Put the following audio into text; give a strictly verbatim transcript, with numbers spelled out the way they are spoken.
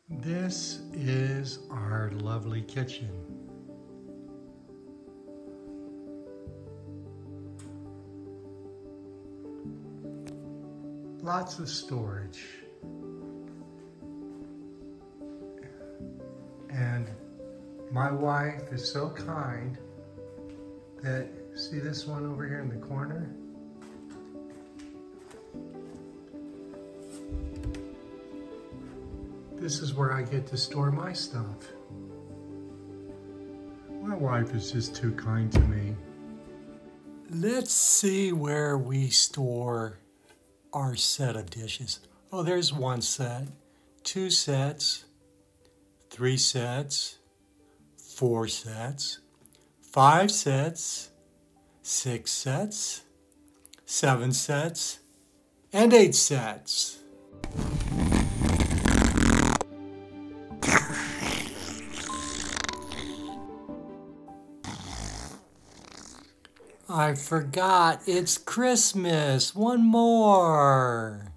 This is our lovely kitchen. Lots of storage. And my wife is so kind that, see this one over here in the corner? This is where I get to store my stuff. My wife is just too kind to me. Let's see where we store our set of dishes. Oh, there's one set, two sets, three sets, four sets, five sets, six sets, seven sets, and eight sets. I forgot, it's Christmas. One more.